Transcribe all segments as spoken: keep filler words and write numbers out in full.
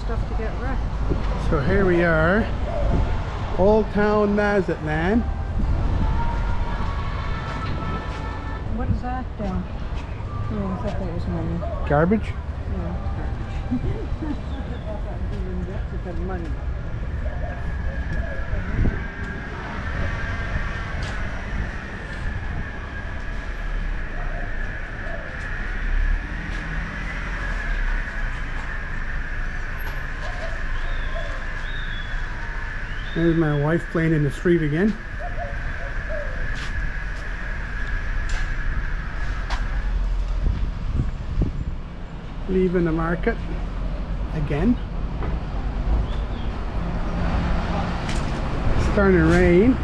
stuff to get wrecked. So here we are, Old Town Mazatlan. What is that down? Oh, I thought that was money. Garbage? Yeah, garbage. That's the money. There's my wife playing in the street again. Leaving the market again. It's starting to rain.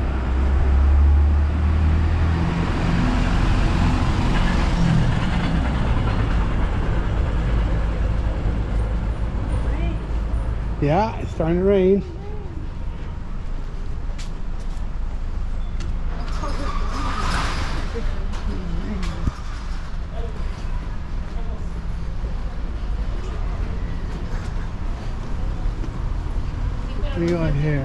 Yeah, it's starting to rain. What do you got here?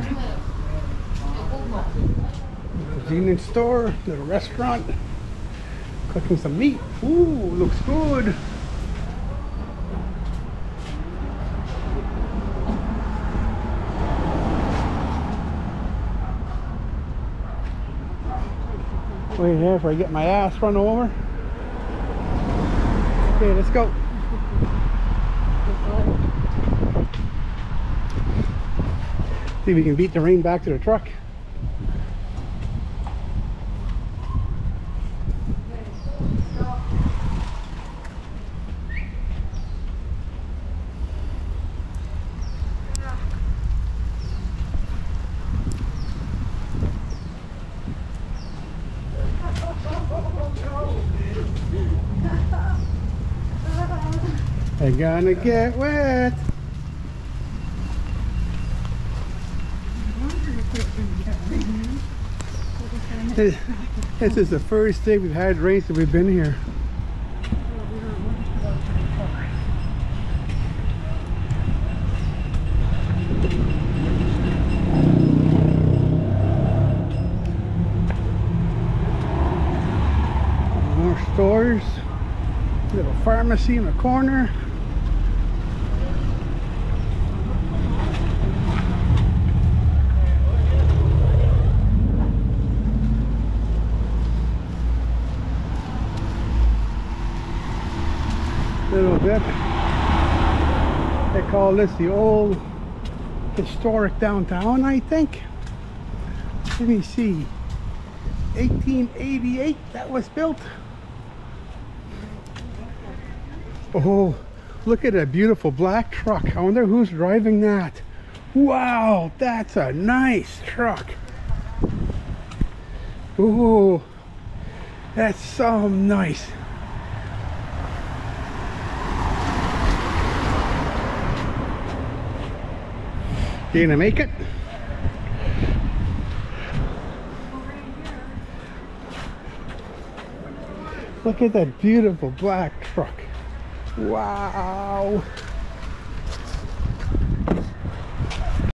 Convenience store, little restaurant. Cooking some meat. Ooh, looks good. Wait here before I get my ass run over. Okay, let's go. See if we can beat the rain back to the truck. They're gonna get wet. This, this is the first day we've had rain since we've been here. More stores, little pharmacy in the corner. Little bit. They call this the old historic downtown, I think. Let me see. eighteen eighty-eight that was built. Oh, look at that beautiful black truck. I wonder who's driving that. Wow, that's a nice truck. Oh, that's so nice. You gonna make it? Look at that beautiful black truck. Wow.